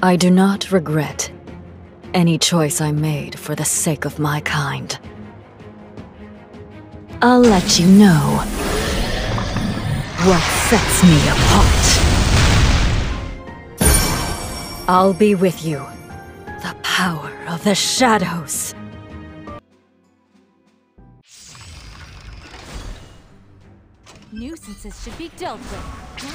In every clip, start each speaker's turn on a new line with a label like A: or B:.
A: I do not regret any choice I made for the sake of my kind. I'll let you know what sets me apart. I'll be with you. The power of the shadows.
B: Nuisances should be dealt with.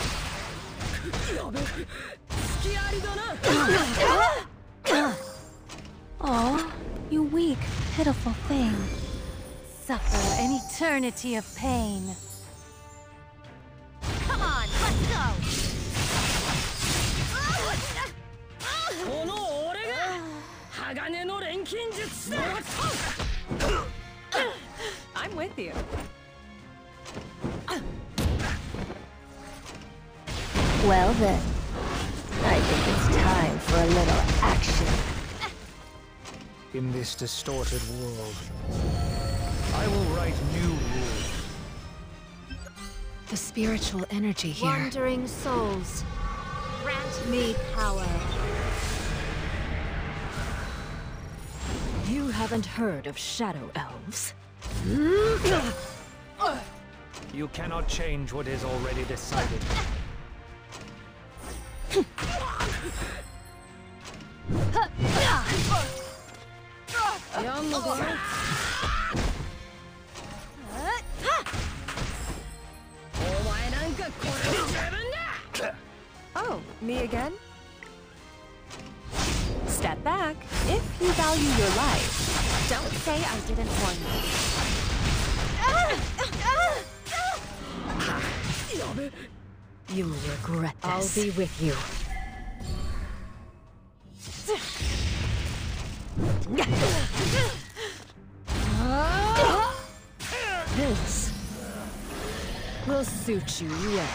B: Oh, you weak, pitiful thing. Suffer an eternity of pain. Come on, let's go! I'm with you.
C: Well then, I think it's time for a little action.
D: In this distorted world, I will write new rules.
A: The spiritual energy here.
B: Wandering souls, grant me power.
A: You haven't heard of shadow elves?
D: You cannot change what is already decided.
B: Oh, me again? Step back if you value your life. Don't say I didn't warn you.
A: You'll regret this.
B: I'll
A: be with you. This will suit you well.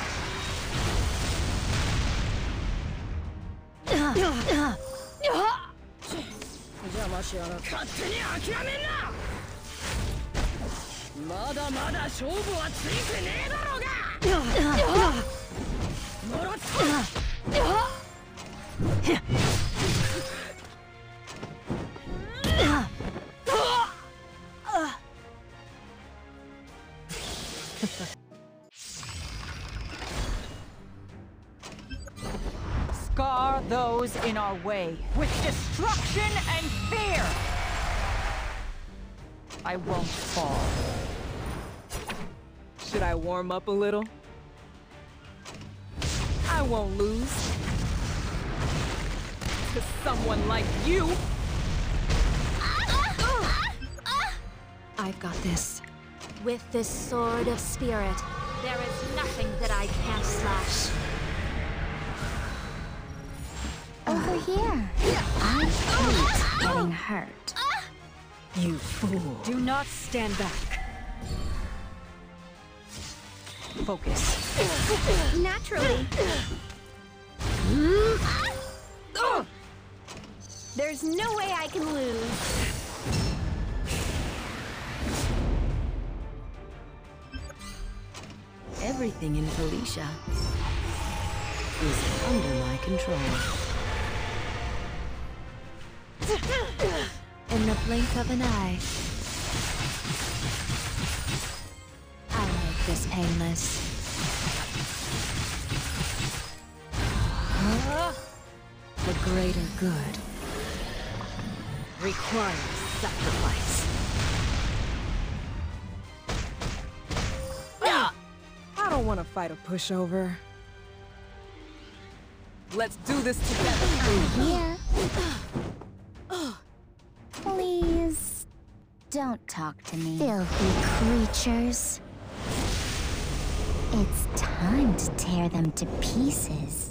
E: Scar those in our way with destruction and fear! I won't fall.
F: Should I warm up a little? I won't lose. To someone like you!
A: I've got this.
B: With this sword of spirit, there is nothing that I can't slash.
C: Over here. I hate getting hurt.
A: You fool. Do not stand back. Focus.
C: Naturally. There's no way I can lose.
A: Everything in Felicia is under my control.
C: In the blink of an eye. I'll make this painless.
A: The greater good requires sacrifice.
F: I don't want to fight a pushover. Let's do this together.
C: Here. Please, don't talk to me. Filthy creatures. It's time to tear them to pieces.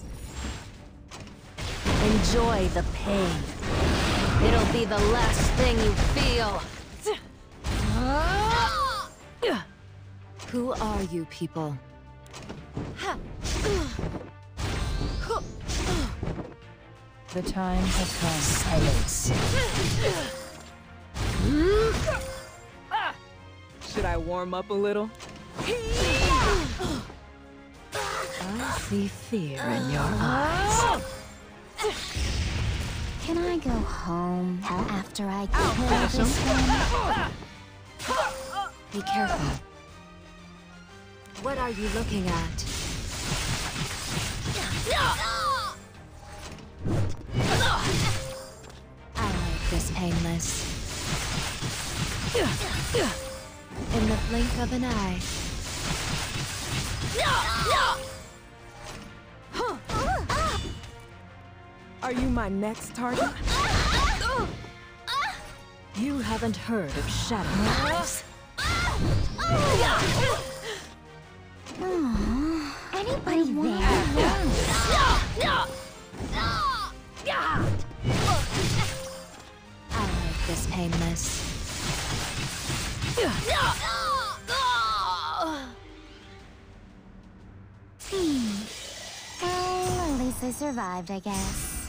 B: Enjoy the pain. It'll be the last thing you feel.
A: Who are you people?
E: The time has come.
A: Silence.
F: Should I warm up a little?
A: I see fear in your eyes.
C: go home after I kill this one?
A: Be careful. What are you looking at? I'll make this painless. In the blink of an eye.
F: Are you my next target?
A: You haven't heard of Shadows.
C: Anybody there?
A: I'll make this painless.
C: Well, at least I survived, I guess.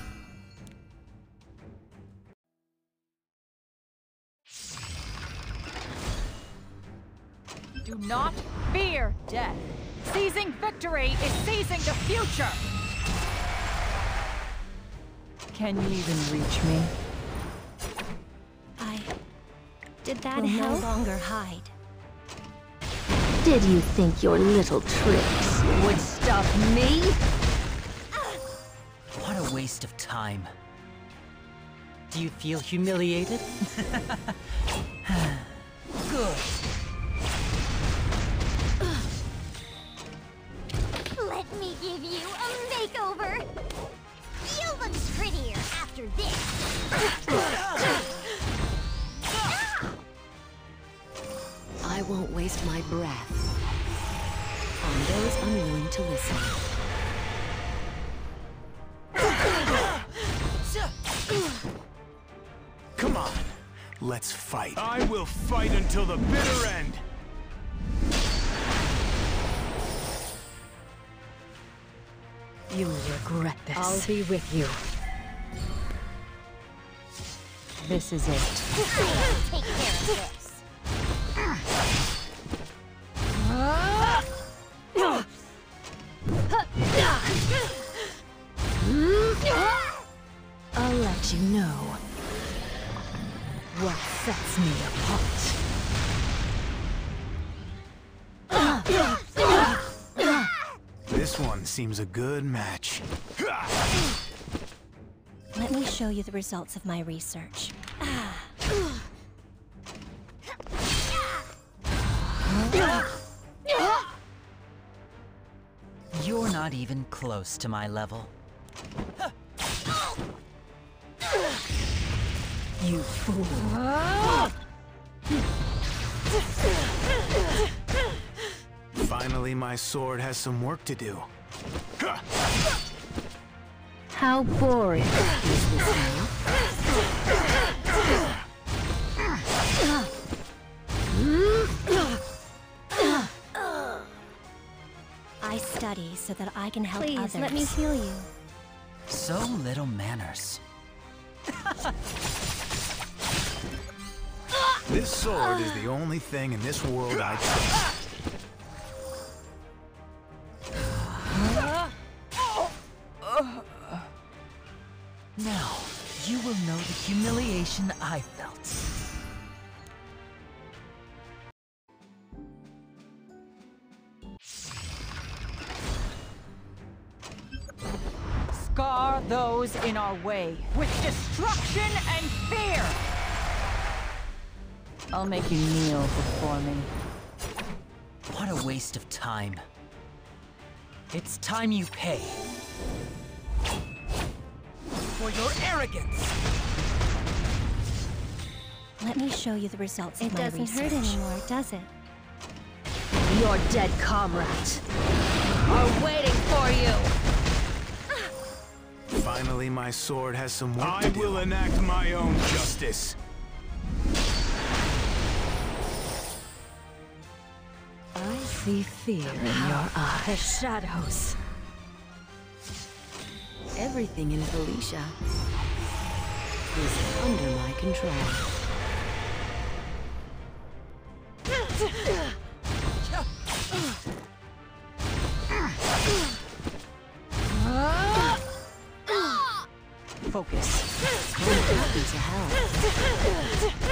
E: Do not fear death. Seizing victory is seizing the future. Can you even reach me?
C: Did that
B: Will
C: help?
B: no longer hide.
C: Did you think your little tricks would stop me?
G: What a waste of time. Do you feel humiliated? Good.
C: Let me give you a makeover. You'll look prettier after this.
A: I won't waste my breath on those unwilling to listen.
D: Come on, let's fight. I will fight until the bitter end.
A: You'll regret this. I'll be with you.
B: This is it.
C: Take care of this.
A: I'll let you know what sets me apart.
D: This one seems a good match.
B: Let me show you the results of my research.
G: You're not even close to my level.
A: You fool.
D: Finally, my sword has some work to do.
C: How boring is this now?
B: I study so that I can help
C: Please,
B: others.
C: let me heal you.
G: So little manners.
D: This sword is the only thing in this world I trust.
G: Now, you will know the humiliation I felt.
E: Scar those in our way with destruction and fear. I'll make you kneel before me.
G: What a waste of time. It's time you pay. For your arrogance!
B: Let me show you the results of
C: It
B: my
C: doesn't
B: research.
C: hurt anymore, does it?
A: Your dead comrades are waiting for you.
D: Finally, my sword has some work to do. I will enact my own justice.
A: I see fear in your eyes. The shadows. Everything in Felicia is under my control. Focus. I'm happy to help.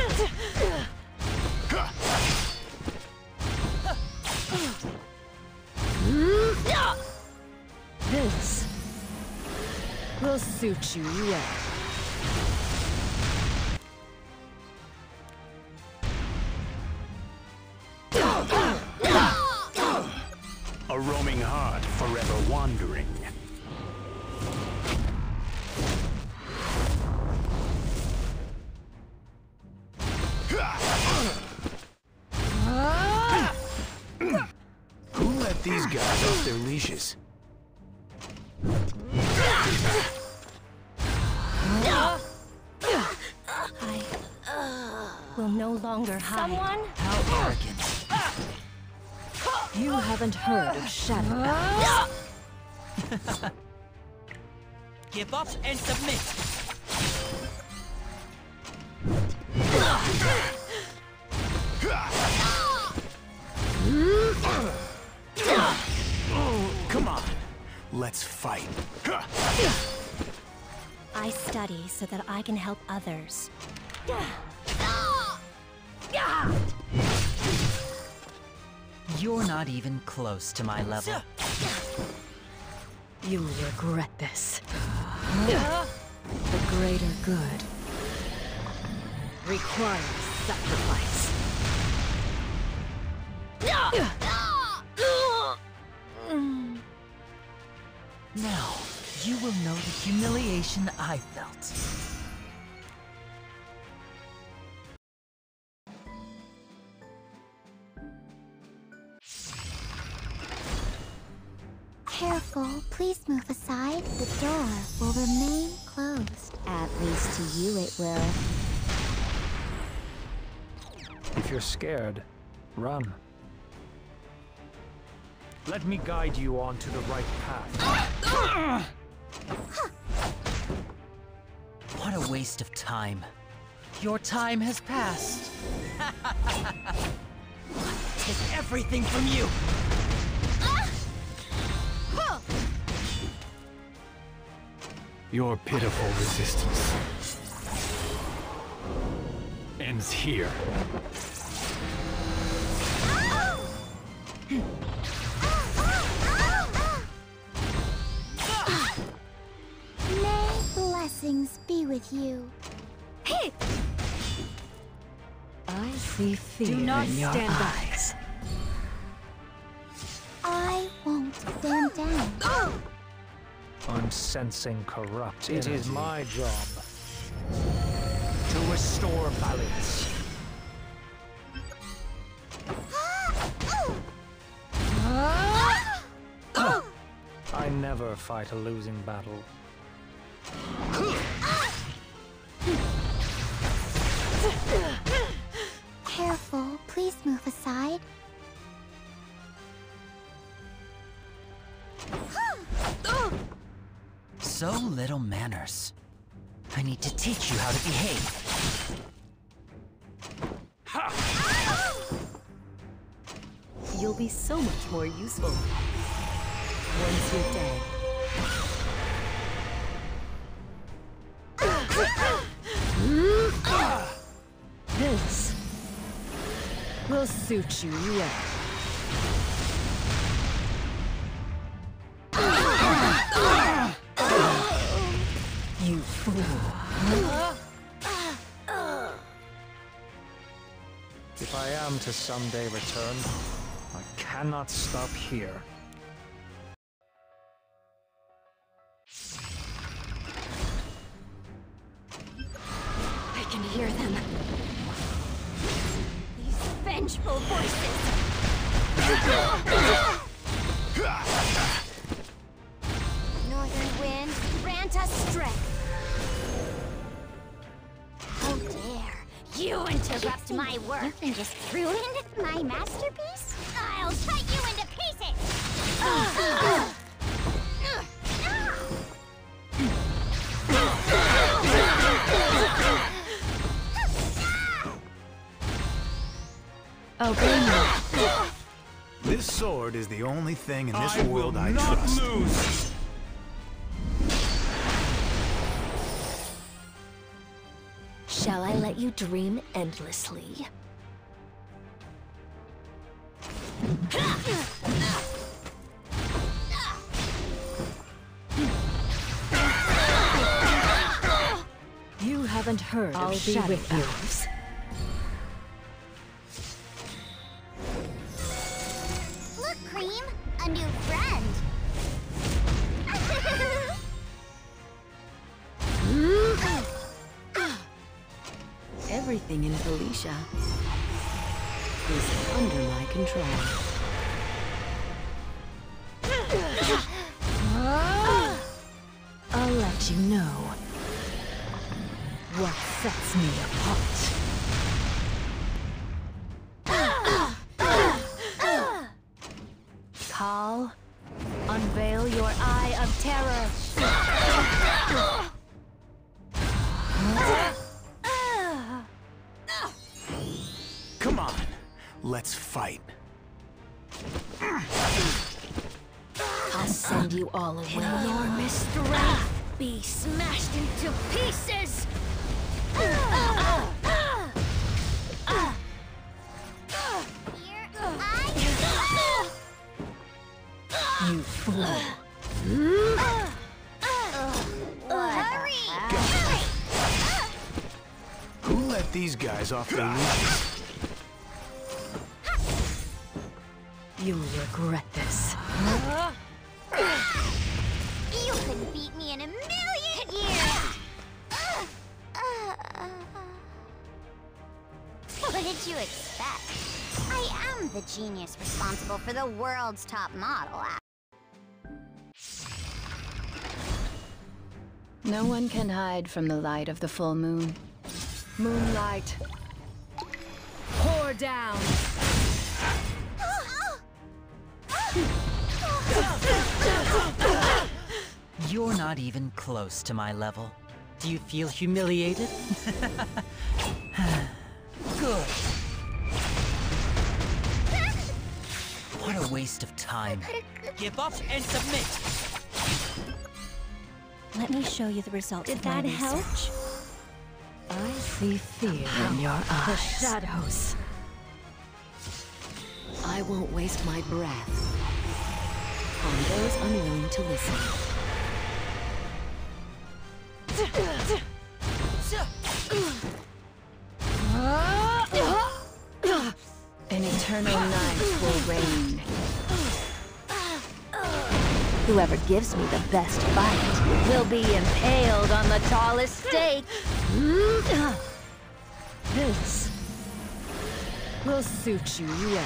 A: This will suit you well.
H: A roaming heart forever wandering. Who let these guys off their leashes?
B: I will no longer hide.
C: Someone?
G: How arrogant.
A: You haven't heard of Shadow.
G: Give up and submit.
H: Come on, let's fight.
B: I study so that I can help others.
G: You're not even close to my level.
A: You'll regret this. The greater good requires sacrifice.
G: Now, you will know the humiliation I felt.
C: Careful, please move aside. The door will remain closed. At least to you it will.
D: If you're scared, run. Let me guide you onto the right path.
G: What a waste of time. Your time has passed. Take everything from you.
H: Your pitiful resistance ends here.
C: May blessings be with you.
A: I see fear
E: Do not
A: in your
E: stand back.
A: eyes.
C: I won't stand down.
D: I'm sensing corrupt energy. It is my job to restore balance. I never fight a losing battle.
C: Careful, please move aside.
G: So little manners. I need to teach you how to behave.
A: You'll be so much more useful once you're dead. This will suit you well. You fool.
D: If I am to someday return, I cannot stop here.
A: I can hear them.
C: These vengeful voices. Northern wind, grant us strength. How dare you interrupt my work and just ruin my masterpiece? I'll cut you into pieces!
A: Obey me.
H: This sword is the only thing in this world I trust.
D: Lose.
A: Shall I let you dream endlessly?
B: You haven't heard
A: I'll
B: of
A: be
B: Shadow
A: with you.
B: Elves.
C: Look, Cream, a new friend.
A: Everything in Felicia is under my control.
B: I'll let you know what sets me apart. Khal, unveil your eye of terror.
H: Come on, let's fight.
A: I'll send you all away.
C: Enormous strength be smashed into pieces. Here
A: You fool.
C: Hurry!
H: Who let these guys off their leashes?
A: You'll regret this.
C: You couldn't beat me in a million years! What did you expect? I am the genius responsible for the world's top model.
B: No one can hide from the light of the full moon. Moonlight, pour down.
G: You're not even close to my level. Do you feel humiliated? Good. What a waste of time. Give up and submit!
B: Let me show you the results
C: Did
B: of my
C: that help?
B: research.
A: I see fear in your eyes.
B: The shadows.
A: I won't waste my breath on those unwilling to listen.
B: An eternal night will reign.
C: Whoever gives me the best fight will be impaled on the tallest stake.
B: This will suit you well.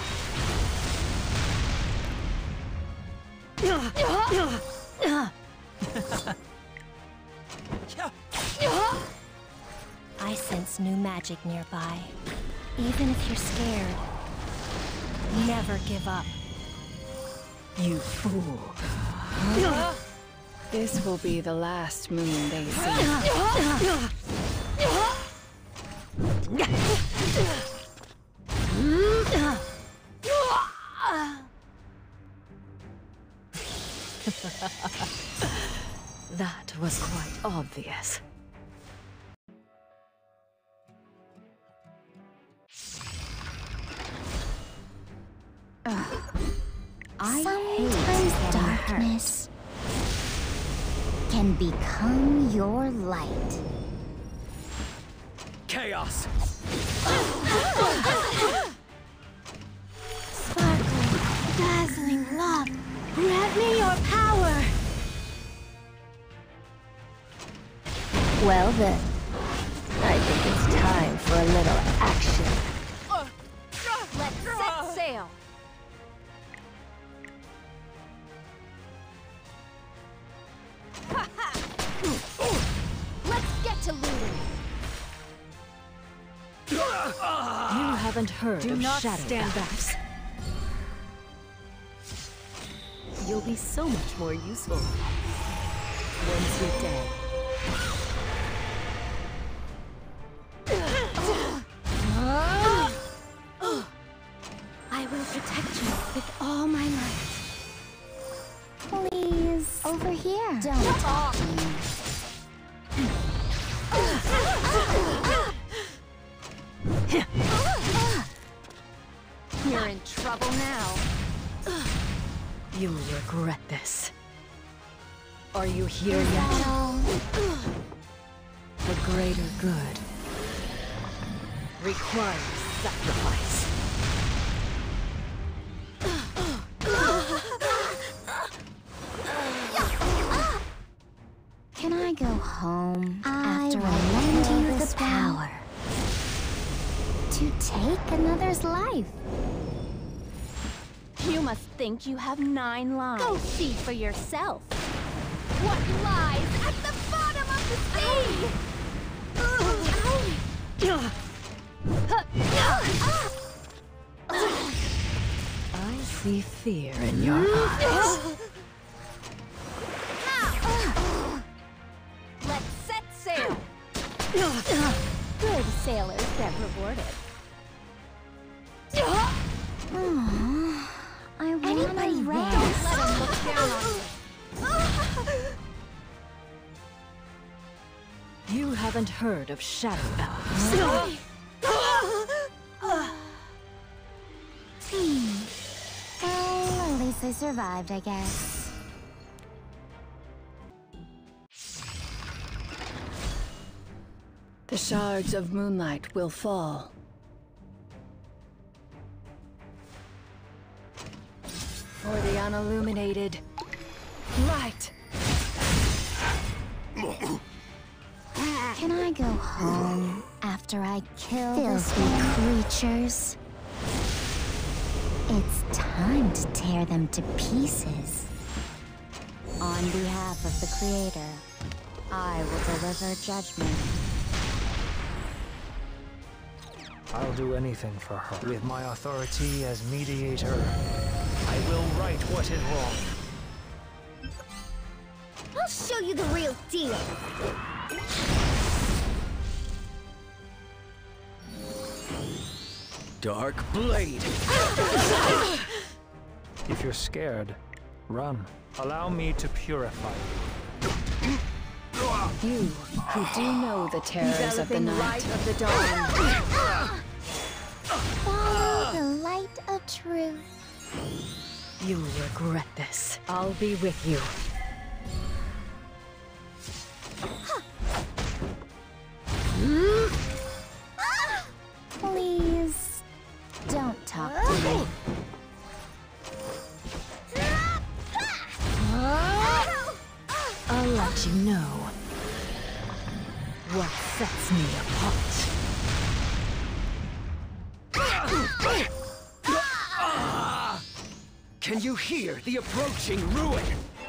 C: I sense new magic nearby. Even if you're scared, never give up.
B: You fool. This will be the last moon they see. That was quite obvious.
C: Sometimes darkness can become your light.
G: Chaos!
C: Sparkling, dazzling love, grant me your power! Well then, I think it's time for a little action.
E: Let's set sail. Let's get to looting.
B: You haven't heard
A: Do
B: of
A: not
B: Shadow
A: stand
B: Elves.
A: You'll be so much more useful once you're dead.
C: I will protect you with all my might. Please, over here. Don't talk to me.
B: You'll regret this. Are you here yet? The greater good requires sacrifice.
C: Can I go home after I lend you the power to take another's life?
B: You must think you have 9 lives.
C: Go see for yourself. What lies at the bottom of the sea?
B: I see fear in your eyes.
C: Let's set sail. Good sailors get rewarded. I want to rest.
E: Let him look down on you.
B: You haven't heard of Shadow Elves.
C: Well, at least I survived, I guess.
B: The shards of moonlight will fall. For the unilluminated light.
C: Can I go home after I kill filthy creatures? It's time to tear them to pieces. On behalf of the Creator, I will deliver judgment.
D: I'll do anything for her. With my authority as mediator, I will right what is wrong.
C: I'll show you the real deal.
I: Dark Blade!
D: If you're scared, run. Allow me to purify you.
B: You who do know the terrors of the night.
E: Light of the dawn.
C: Follow the light of truth.
B: You'll regret this. I'll be with you.
C: Please, don't talk to me.
B: I'll let you know what sets me apart.
I: Can you hear the approaching ruin?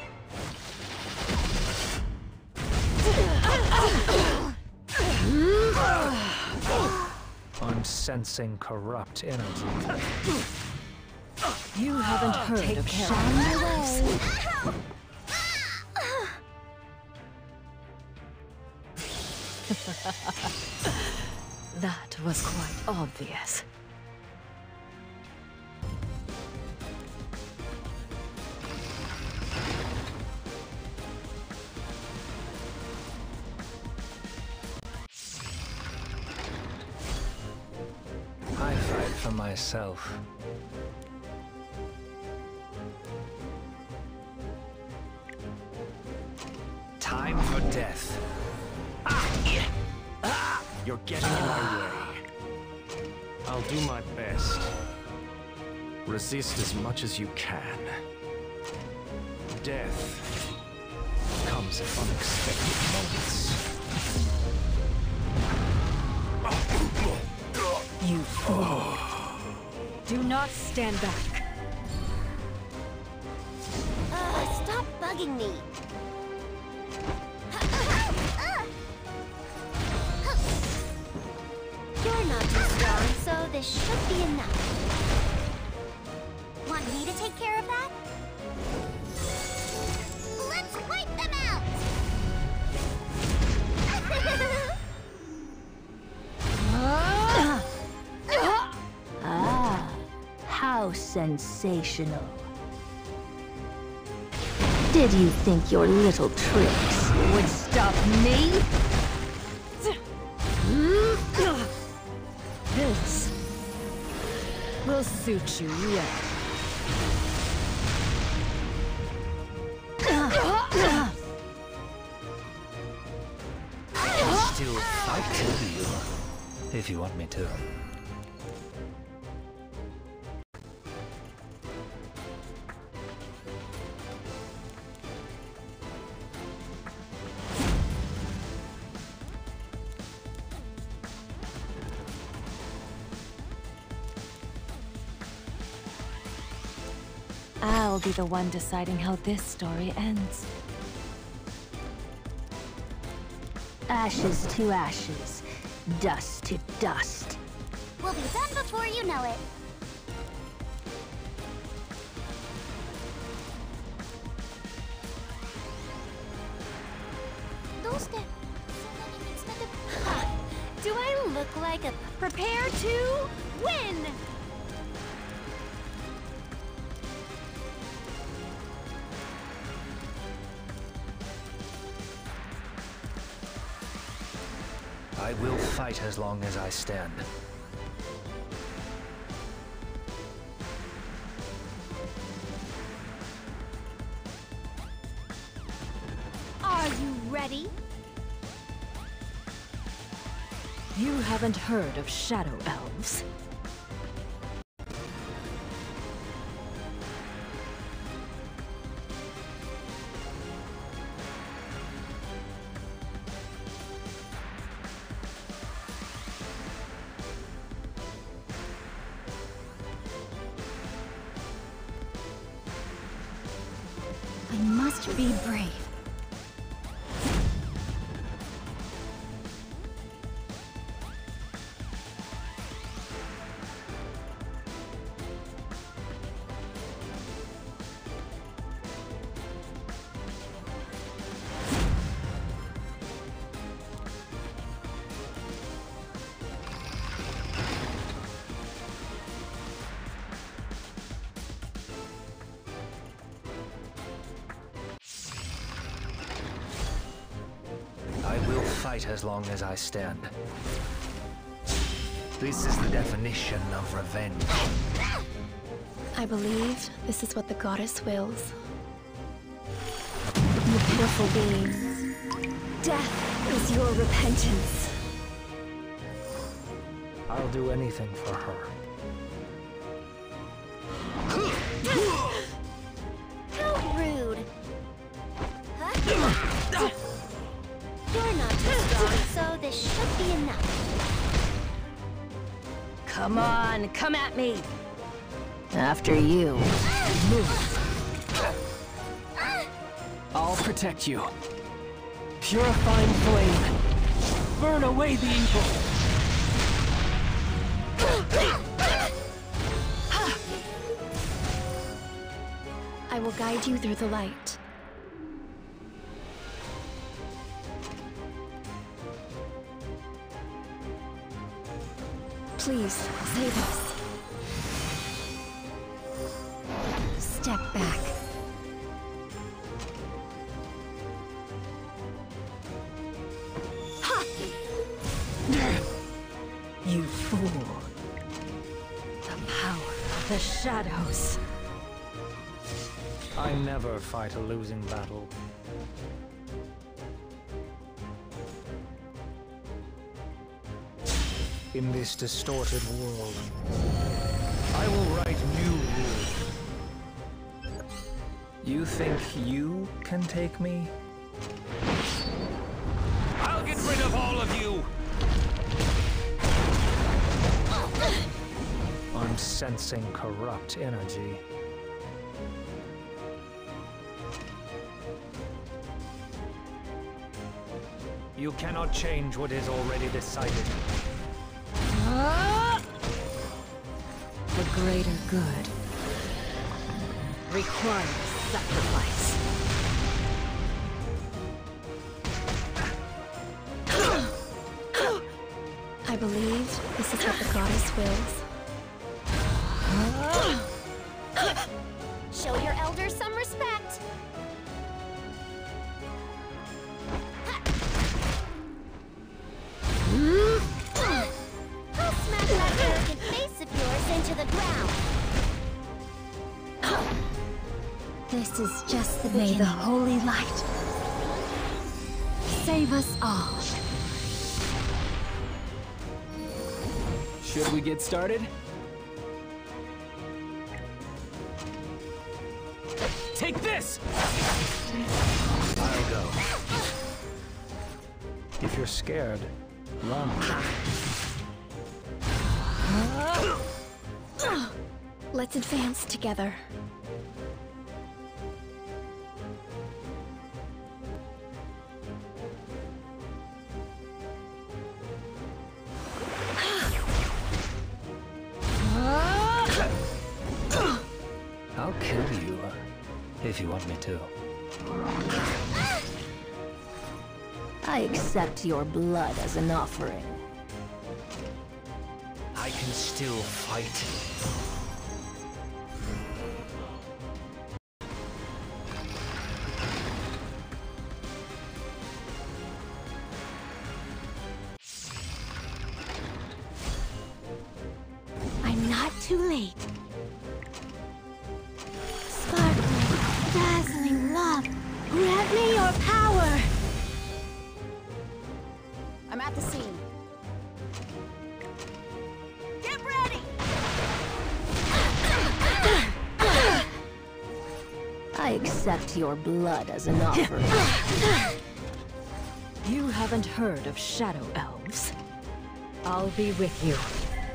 D: I'm sensing corrupt energy.
B: You haven't heard of Shadow Elves. That was quite obvious.
D: I fight for myself.
I: Time for death. You're getting in my way.
D: I'll do my best.
I: Resist as much as you can.
D: Death comes at unexpected moments.
B: You fool. Do not stand back.
C: Stop bugging me. You're not too strong, so this should be enough. Want me to take care of that? Let's wipe them out!
J: How sensational. Did you think your little tricks would stop me?
B: This will suit you well.
D: still fight you, if you want me to.
J: I'll be the one deciding how this story ends. Ashes to ashes, dust to dust.
C: We'll be done before you know it. Do I look like a... Prepare to win!
D: I will fight as long as I stand.
C: Are you ready?
J: You haven't heard of shadow elves.
C: I must be brave.
D: Fight as long as I stand. This is the definition of revenge.
A: I believe this is what the goddess wills.
J: You pitiful beings. Death is your repentance.
D: I'll do anything for her.
C: How rude. Huh? You're not too strong, so this should be enough.
J: Come on, come at me. After you.
K: I'll protect you. Purifying flame. Burn away the evil.
A: I will guide you through the light. Please, save us. Step back.
J: Ha! You fool. The power of the shadows.
D: I never fight a losing battle. In this distorted world, I will write new rules. You think you can take me? I'll get rid of all of you! I'm sensing corrupt energy. You cannot change what is already decided.
J: The greater good requires sacrifice.
A: I believe this is what the goddess wills.
C: Show your elders some respect. I'll smack that arrogant face of yours into the ground. This is just the beginning.
J: May the holy light
C: Save us all.
K: Should we get started? Take this!
D: I'll go. If you're scared, run.
C: Let's advance together.
D: I'll kill you, if you want me to.
J: I accept your blood as an offering.
D: I can still fight.
C: I'm not too late. Sparkling, dazzling love, grant me your power! I'm at the scene. Get ready!
J: I accept your blood as an offering.
A: You haven't heard of shadow elves. I'll be with you.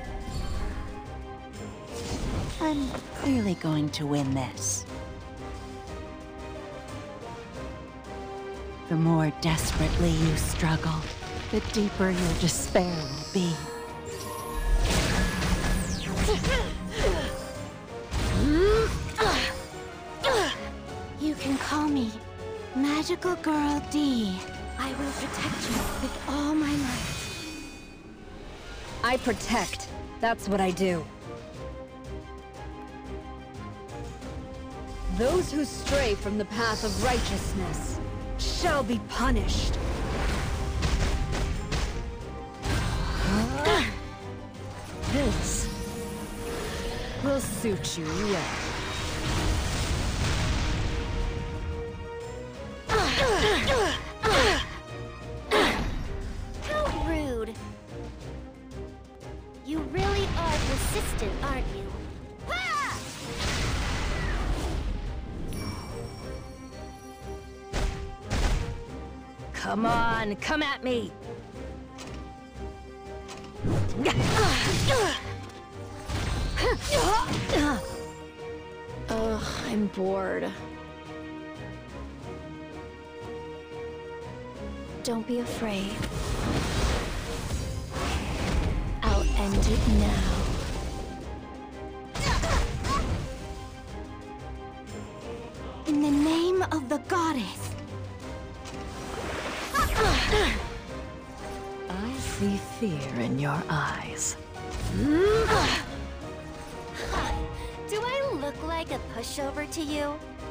L: I'm clearly going to win this. The more desperately you struggle, the deeper your despair will be.
C: You can call me Magical Girl D. I will protect you with all my might.
B: I protect. That's what I do. Those who stray from the path of righteousness shall be punished. This will suit you well.
C: How rude. You really are persistent, aren't you? Ha!
J: Come on, come at me!
B: Ugh, I'm bored.
C: Don't be afraid. I'll end it now. In the name of the goddess.
A: I see fear in your eyes.
C: Do I look like a pushover to you?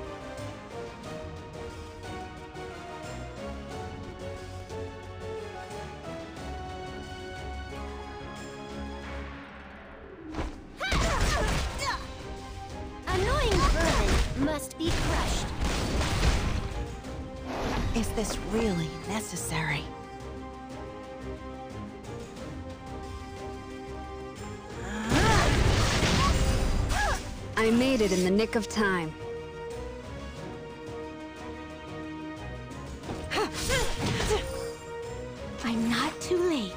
C: Annoying vermin must be crushed.
L: Is this really necessary?
B: I made it in the nick of time.
C: I'm not too late.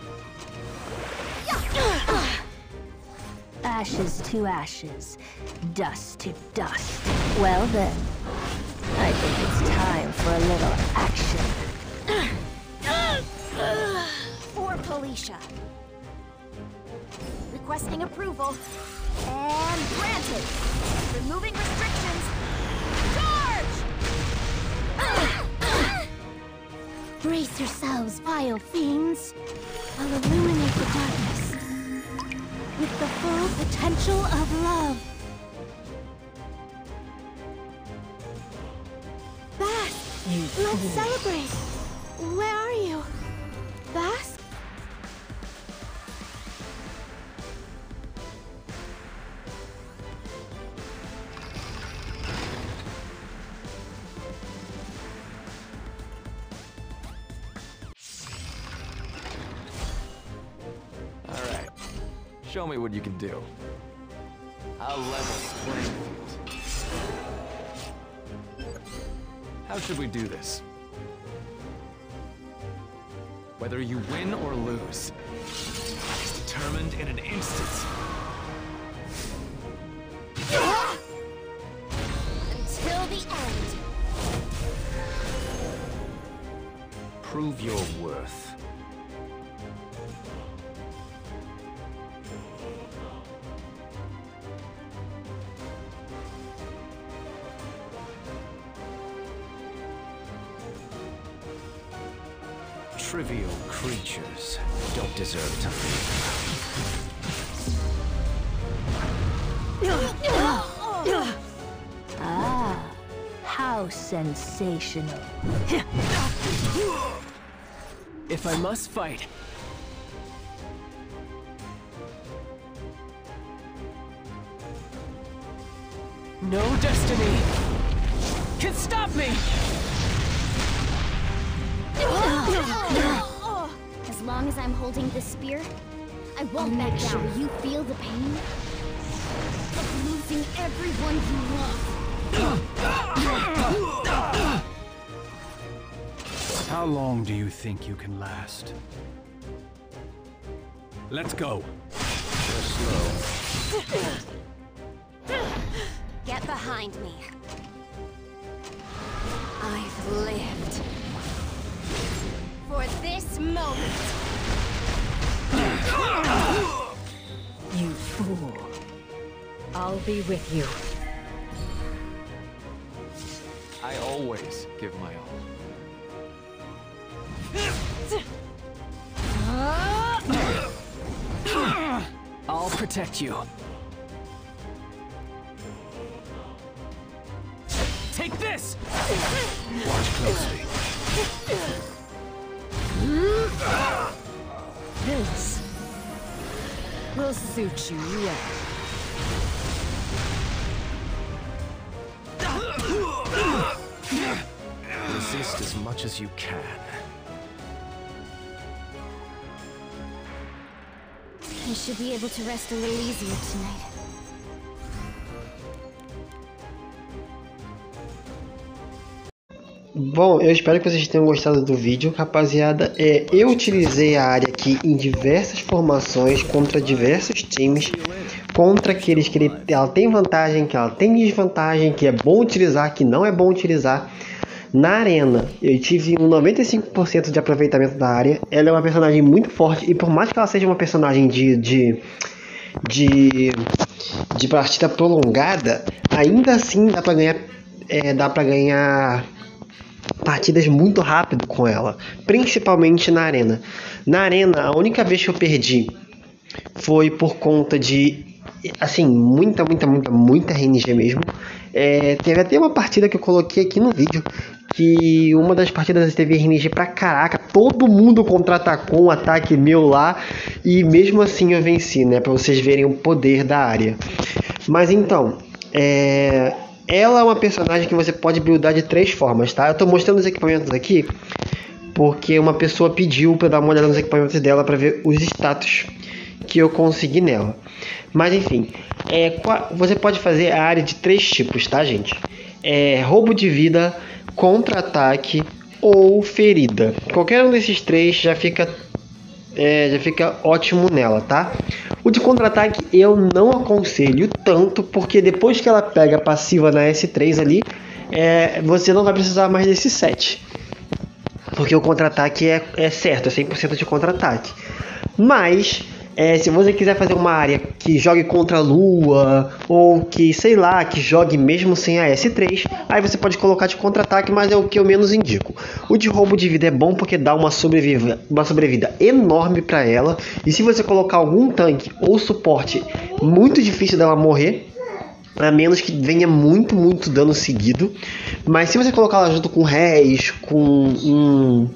J: Ashes to ashes, dust to dust. Well then, I think it's time for a little action.
C: For Felicia. Requesting approval. And granted. Removing restrictions. Charge! Brace yourselves, vile fiends. I'll illuminate the darkness with the full potential of love. Bask! Let's celebrate! Where are you? Bask?
I: Show me what you can do. I'll level the playing field. How should we do this? Whether you win or lose, it's determined in an instant.
C: Until the end.
I: Prove your worth. Trivial creatures don't deserve to live.
J: Ah, how sensational.
K: If I must fight, no destiny can stop me!
C: As long as I'm holding this spear, I won't back down. Sure you feel the pain of losing everyone you love.
H: How long do you think you can last? Let's go.
C: Get behind me. I've lived for this moment.
B: You fool. I'll be with you.
I: I always give my all.
K: I'll protect you. Take this!
H: Watch closely.
B: This will suit you well.
I: Resist as much as you can.
C: I should be able to rest a little easier tonight.
M: Bom, eu espero que vocês tenham gostado do vídeo, rapaziada. Eu utilizei a área aqui em diversas formações, contra diversos times, contra aqueles que ela tem vantagem, que ela tem desvantagem, que é bom utilizar, que não é bom utilizar. Na arena, eu tive um 95% de aproveitamento da área. Ela é uma personagem muito forte, e por mais que ela seja uma personagem de partida prolongada, ainda assim dá pra ganhar partidas muito rápido com ela, principalmente na arena. Na arena, a única vez que eu perdi foi por conta de, assim, muita RNG mesmo. Teve até uma partida que eu coloquei aqui no vídeo, que uma das partidas teve RNG pra caraca, todo mundo contra-atacou um ataque meu lá, e mesmo assim eu venci, né, pra vocês verem o poder da área. Mas então, ela é uma personagem que você pode buildar de 3 formas, tá? Eu tô mostrando os equipamentos aqui porque uma pessoa pediu pra dar uma olhada nos equipamentos dela pra ver os status que eu consegui nela. Mas enfim, você pode fazer a área de 3 tipos, tá, gente? Roubo de vida, contra-ataque ou ferida. Qualquer um desses 3 já fica ótimo nela, tá? O de contra-ataque eu não aconselho tanto, porque depois que ela pega a passiva na S3 ali, você não vai precisar mais desse set, porque o contra-ataque é certo, é 100% de contra-ataque. Mas se você quiser fazer uma área que jogue contra a lua, ou que, sei lá, que jogue mesmo sem a S3, aí você pode colocar de contra-ataque, mas é o que eu menos indico. O de roubo de vida é bom porque dá uma sobrevida enorme para ela, e se você colocar algum tanque ou suporte, muito difícil dela morrer, a menos que venha muito dano seguido. Mas se você colocar ela junto com Reis, com um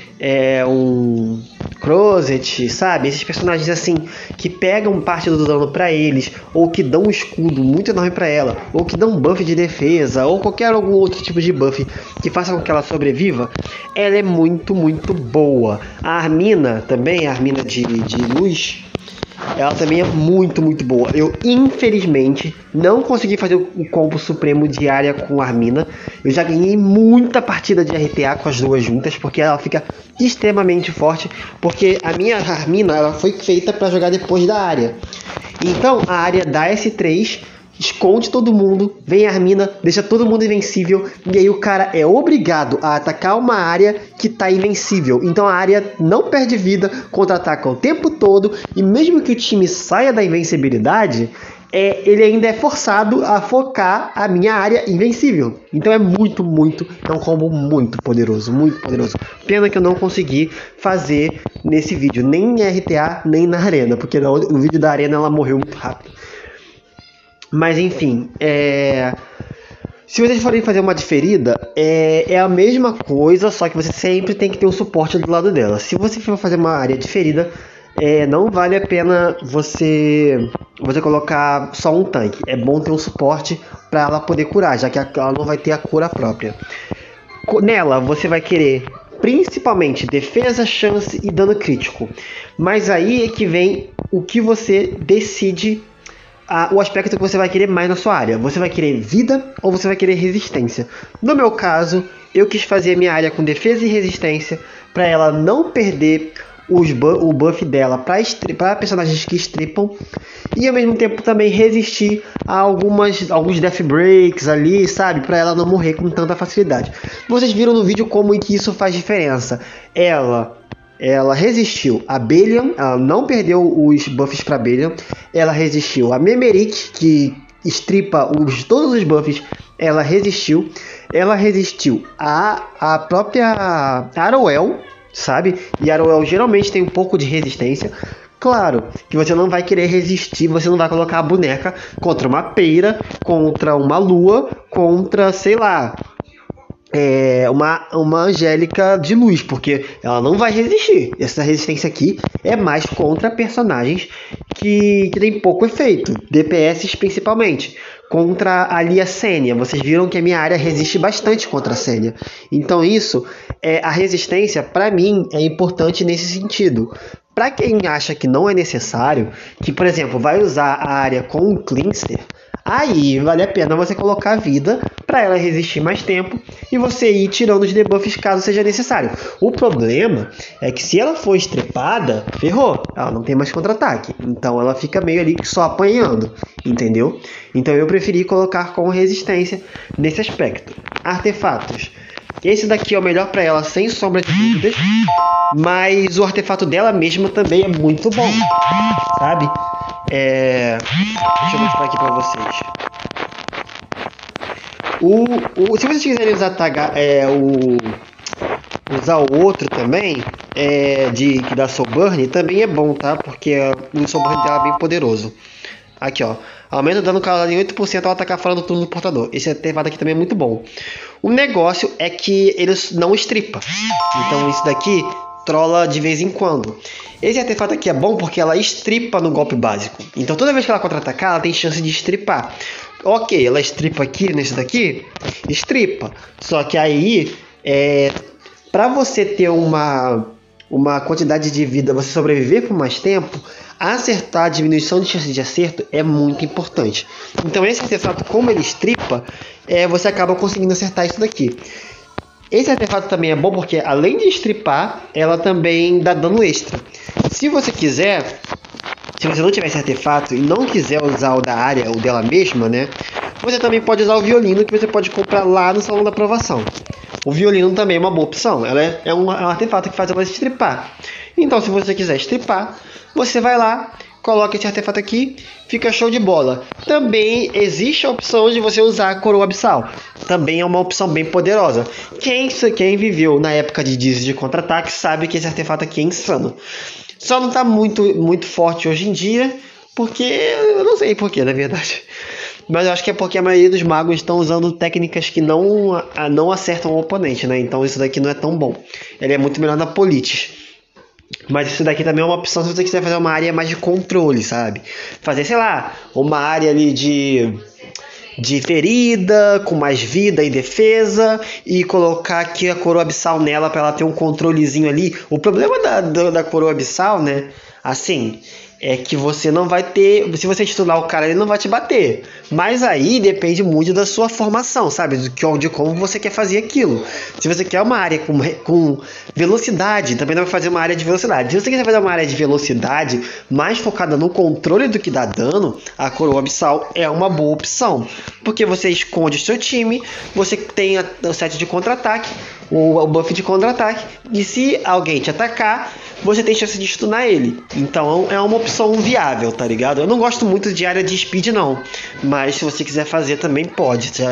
M: Crozet, sabe? Esses personagens assim, que pegam parte do dano pra eles, ou que dão um escudo muito enorme pra ela, ou que dão um buff de defesa, ou qualquer algum outro tipo de buff que faça com que ela sobreviva, ela é muito boa. A Armina também, a Armina de luz, ela também é muito, muito boa. Eu, infelizmente, não consegui fazer o combo supremo de área com Armina. Eu já ganhei muita partida de RTA com as duas juntas, porque ela fica extremamente forte, porque a minha Armina ela foi feita para jogar depois da área. Então, a área dá S3, esconde todo mundo, vem a Armina, deixa todo mundo invencível, e aí o cara é obrigado a atacar uma área que tá invencível. Então a área não perde vida, contra-ataca o tempo todo, e mesmo que o time saia da invencibilidade, ele ainda é forçado a focar a minha área invencível. Então é um combo muito poderoso, muito poderoso. Pena que eu não consegui fazer nesse vídeo, nem em RTA, nem na arena, porque no vídeo da arena ela morreu muito rápido. Mas enfim, se vocês forem fazer uma diferida, é a mesma coisa, só que você sempre tem que ter um suporte do lado dela. Se você for fazer uma área diferida, não vale a pena você colocar só um tanque. É bom ter um suporte para ela poder curar, já que ela não vai ter a cura própria. Nela, você vai querer principalmente defesa, chance e dano crítico. Mas aí é que vem o que você decide, o aspecto que você vai querer mais na sua área. Você vai querer vida ou você vai querer resistência? No meu caso, eu quis fazer minha área com defesa e resistência para ela não perder o buff dela para personagens que stripam, e ao mesmo tempo também resistir a alguns death breaks ali, sabe? Para ela não morrer com tanta facilidade. Vocês viram no vídeo como que isso faz diferença. Ela resistiu a Belian, ela não perdeu os buffs para Belian. Ela resistiu a Memerik, que estripa todos os buffs. Ela resistiu. Ela resistiu a própria Aroel, sabe? E Aroel geralmente tem um pouco de resistência. Claro que você não vai querer resistir, você não vai colocar a boneca contra uma peira, contra uma lua, contra, sei lá, uma Angélica de luz, porque ela não vai resistir. Essa resistência aqui é mais contra personagens que tem pouco efeito, DPS principalmente. Contra ali a Senia, vocês viram que a minha área resiste bastante contra a Senia. Então isso, a resistência para mim é importante nesse sentido. Para quem acha que não é necessário, que por exemplo vai usar a área com um Cleanster, aí vale a pena você colocar a vida para ela resistir mais tempo e você ir tirando os debuffs caso seja necessário. O problema é que se ela for estrepada, ferrou, ela não tem mais contra-ataque, então ela fica meio ali só apanhando, entendeu? Então eu preferi colocar com resistência nesse aspecto. Artefatos. Esse daqui é o melhor para ela, sem sombra de dúvidas, mas o artefato dela mesma também é muito bom, sabe? Deixa eu mostrar aqui para vocês. Se vocês quiserem usar usar o outro também, que dá Soul Burn, também é bom, tá? Porque o Soul Burn dela é bem poderoso. Aqui, ó. Aumenta o dano causado em 8% ao atacar fora do turno do portador. Esse artefato aqui também é muito bom. O negócio é que ele não estripa. Então isso daqui trola de vez em quando. Esse artefato aqui é bom porque ela estripa no golpe básico. Então toda vez que ela contra-atacar, ela tem chance de estripar. Ok, ela estripa aqui nesse daqui, estripa. Só que aí, para você ter uma quantidade de vida, você sobreviver por mais tempo, acertar a diminuição de chance de acerto é muito importante. Então esse artefato, como ele estripa, você acaba conseguindo acertar isso daqui. Esse artefato também é bom porque além de estripar, ela também dá dano extra. Se você quiser, se você não tiver esse artefato e não quiser usar o da área, o dela mesma, né? Você também pode usar o violino, que você pode comprar lá no salão da aprovação. O violino também é uma boa opção. Ela é um artefato que faz ela estripar. Então, se você quiser estripar, você vai lá, coloca esse artefato aqui, fica show de bola. Também existe a opção de você usar a coroa abissal. Também é uma opção bem poderosa. Quem viveu na época de Dizzy de contra-ataque sabe que esse artefato aqui é insano. Só não está muito forte hoje em dia, porque eu não sei porquê, na verdade. Mas eu acho que é porque a maioria dos magos estão usando técnicas que não acertam o oponente, né? Então isso daqui não é tão bom. Ele é muito melhor na Politis. Mas isso daqui também é uma opção se você quiser fazer uma área mais de controle, sabe? Fazer, sei lá, uma área ali de ferida, com mais vida e defesa, e colocar aqui a coroa abissal nela para ela ter um controlezinho ali. O problema da coroa abissal, né? Assim, é que você não vai ter... Se você titular o cara, ele não vai te bater. Mas aí depende muito da sua formação, sabe? De como você quer fazer aquilo. Se você quer uma área com velocidade, também não vai fazer uma área de velocidade. Se você quiser fazer uma área de velocidade mais focada no controle do que dá dano, a Coroa Abissal é uma boa opção. Porque você esconde o seu time, você tem o set de contra-ataque, o buff de contra-ataque, e se alguém te atacar, você tem chance de stunar ele. Então é uma opção viável, tá ligado? Eu não gosto muito de área de speed não, mas se você quiser fazer também pode, já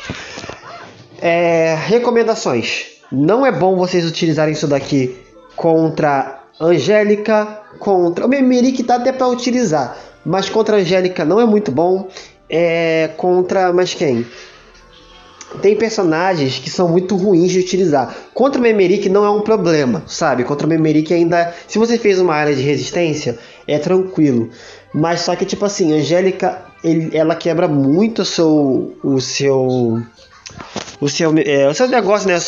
M: recomendações. Não é bom vocês utilizarem isso daqui contra Angélica, contra... O Memeric dá até pra utilizar, mas contra Angélica não é muito bom. Contra... Mas quem? Tem personagens que são muito ruins de utilizar. Contra o Memeric não é um problema, sabe? Contra o Memeric ainda... Se você fez uma área de resistência, é tranquilo. Mas só que, tipo assim, Angélica, ela quebra muito o seu negócio, né?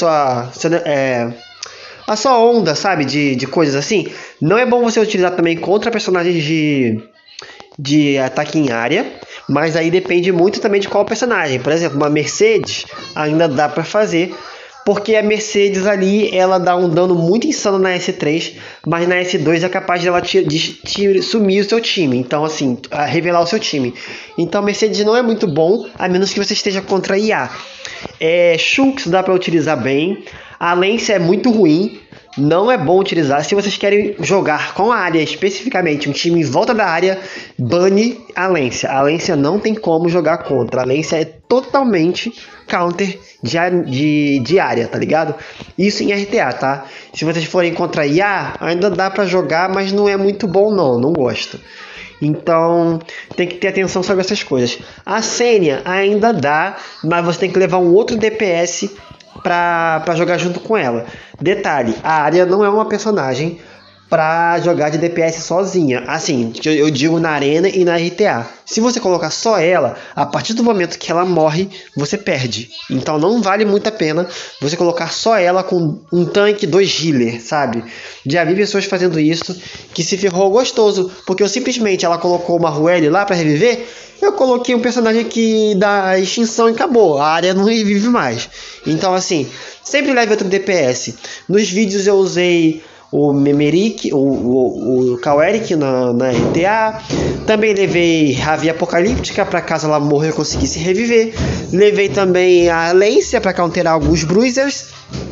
M: A sua onda, sabe? De coisas assim. Não é bom você utilizar também contra personagens de ataque em área, mas aí depende muito também de qual personagem. Por exemplo, uma Mercedes ainda dá pra fazer, porque a Mercedes ali, ela dá um dano muito insano na S3, mas na S2 é capaz de ela sumir o seu time, então assim, revelar o seu time. Então Mercedes não é muito bom, a menos que você esteja contra IA. Shulks dá pra utilizar bem, a Lancia é muito ruim, não é bom utilizar. Se vocês querem jogar com a área especificamente, um time em volta da área, bane a Lancia. A Lancia não tem como jogar contra. A Lancia é totalmente counter de área, tá ligado? Isso em RTA, tá? Se vocês forem contra IA, ainda dá pra jogar, mas não é muito bom não gosto. Então tem que ter atenção sobre essas coisas. A Senia ainda dá, mas você tem que levar um outro DPS pra jogar junto com ela. Detalhe, a Arya não é uma personagem pra jogar de DPS sozinha. Assim, eu digo na arena e na RTA. Se você colocar só ela, a partir do momento que ela morre, você perde. Então não vale muito a pena você colocar só ela com um tanque, 2 healer, sabe? Já vi pessoas fazendo isso que se ferrou gostoso, porque eu simplesmente ela colocou uma Ruelle lá pra reviver. Eu coloquei um personagem que dá extinção e acabou. A área não revive mais. Então assim, sempre leve outro DPS. Nos vídeos eu usei o Memeric, o Kaerik na RTA. Também levei Ravi Apocalíptica para caso ela morra eu conseguisse reviver. Levei também a Lancia para counterar alguns bruisers.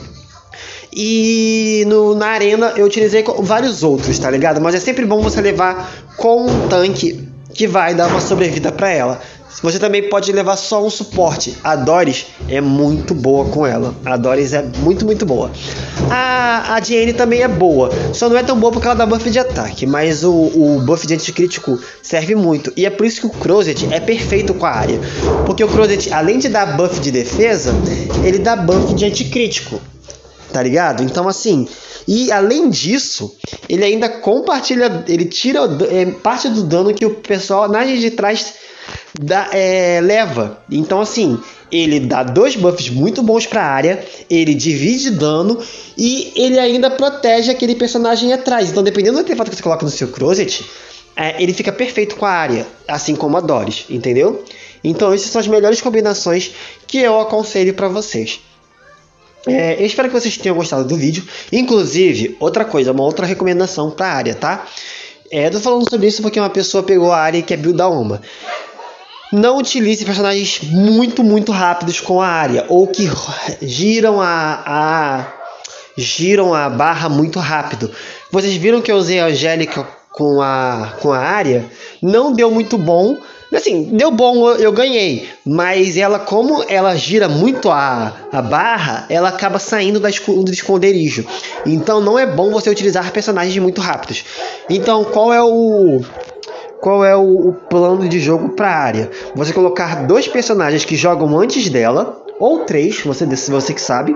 M: E na arena eu utilizei vários outros, tá ligado? Mas é sempre bom você levar com um tanque que vai dar uma sobrevida para ela. Você também pode levar só um suporte. A Doris é muito boa com ela. A Doris é muito, muito boa. A Diane também é boa. Só não é tão boa porque ela dá buff de ataque. Mas o buff de anticrítico serve muito. E é por isso que o Crozet é perfeito com a área. Porque o Crozet, além de dar buff de defesa, ele dá buff de anticrítico. Tá ligado? Então assim... E além disso, ele ainda compartilha, ele tira parte do dano que o pessoal na linha de trás leva. Então assim, ele dá 2 buffs muito bons para a área, ele divide dano e ele ainda protege aquele personagem atrás. Então dependendo do artefato que você coloca no seu Crozet, ele fica perfeito com a área, assim como a Doris, entendeu? Então essas são as melhores combinações que eu aconselho para vocês. Eu espero que vocês tenham gostado do vídeo. Inclusive, outra coisa, uma outra recomendação para a área, tá? Eu tô falando sobre isso porque uma pessoa pegou a área e quer buildar uma. Não utilize personagens muito, muito rápidos com a área, ou que giram a barra muito rápido. Vocês viram que eu usei a Angélica com a área? Não deu muito bom. Assim, deu bom, eu ganhei, mas ela, como ela gira muito a barra, ela acaba saindo do esconderijo. Então não é bom você utilizar personagens muito rápidos. Então qual é o plano de jogo para a área? Você colocar 2 personagens que jogam antes dela, ou 3, você que sabe.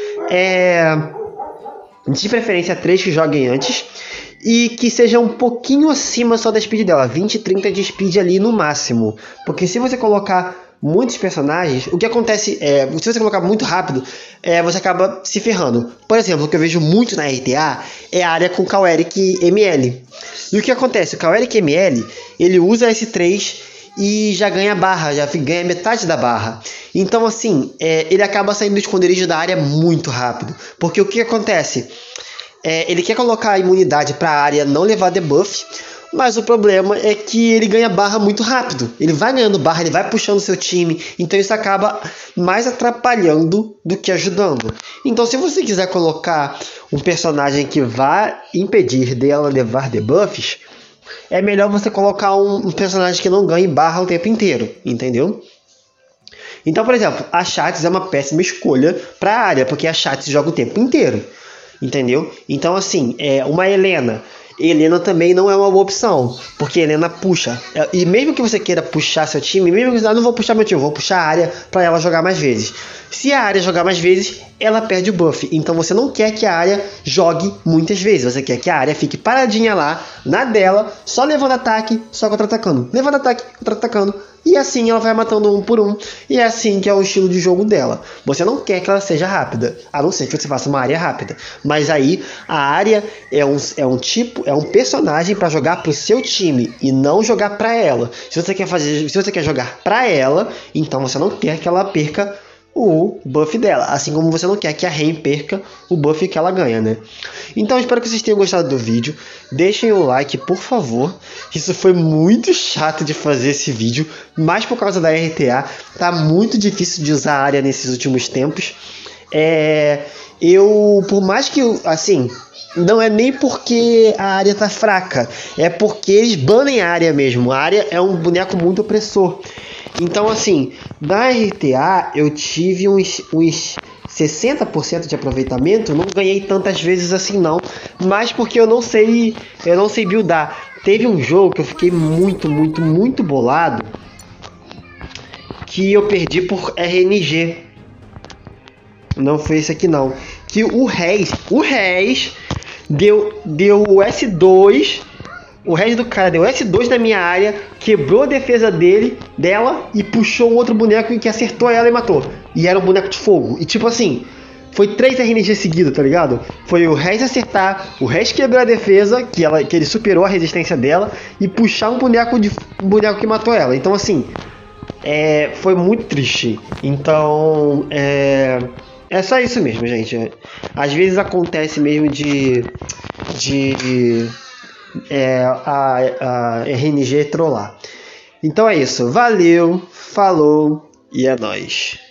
M: De preferência 3 que joguem antes. E que seja um pouquinho acima só da speed dela, 20, 30 de speed ali no máximo. Porque se você colocar muitos personagens, o que acontece se você colocar muito rápido, você acaba se ferrando. Por exemplo, o que eu vejo muito na RTA é a área com Kaeric ML. E o que acontece? O Kaeric ML, ele usa S3 e já ganha barra, já ganha metade da barra. Então assim, ele acaba saindo do esconderijo da área muito rápido. Porque o que acontece? Ele quer colocar a imunidade para a área não levar debuff, mas o problema é que ele ganha barra muito rápido. Ele vai ganhando barra, ele vai puxando o seu time, então isso acaba mais atrapalhando do que ajudando. Então se você quiser colocar um personagem que vai impedir dela levar debuffs, é melhor você colocar um personagem que não ganhe barra o tempo inteiro, entendeu? Então, por exemplo, a Shatz é uma péssima escolha para a área, porque a Shatz joga o tempo inteiro, entendeu? Então, assim, uma Helena também não é uma boa opção, porque Helena puxa. E mesmo que você queira puxar seu time, mesmo que você não vou puxar meu time, vou puxar a área para ela jogar mais vezes. Se a área jogar mais vezes, ela perde o buff. Então você não quer que a área jogue muitas vezes. Você quer que a área fique paradinha lá, na dela, só levando ataque, só contra-atacando. Levando ataque, contra-atacando. E assim ela vai matando um por um. E é assim que é o estilo de jogo dela. Você não quer que ela seja rápida, a não ser que você faça uma área rápida. Mas aí a área é um personagem para jogar pro seu time e não jogar para ela. Se você quer jogar para ela, então você não quer que ela perca o buff dela, assim como você não quer que a Ren perca o buff que ela ganha, né? Então espero que vocês tenham gostado do vídeo, deixem o like, por favor. Isso foi muito chato de fazer esse vídeo, mas por causa da RTA, tá muito difícil de usar a área nesses últimos tempos. Por mais que, assim, não é nem porque a área tá fraca, é porque eles banem a área mesmo. A área é um boneco muito opressor. Então, assim, na RTA eu tive uns 60% de aproveitamento, não ganhei tantas vezes assim não, mas porque eu não sei buildar. Teve um jogo que eu fiquei muito bolado, que eu perdi por RNG. Não foi esse aqui não. Que o Reis deu o S2. O resto do cara deu S2 na minha área, quebrou a defesa dela e puxou um outro boneco que acertou ela e matou. E era um boneco de fogo. E tipo assim, foi 3 RNG seguidos, tá ligado? Foi o Reis acertar, o Reis quebrar a defesa, que ele superou a resistência dela, e puxar um boneco que matou ela. Então assim, foi muito triste. Então, é só isso mesmo, gente. Às vezes acontece mesmo a RNG trollar. Então é isso. Valeu, falou e é nóis.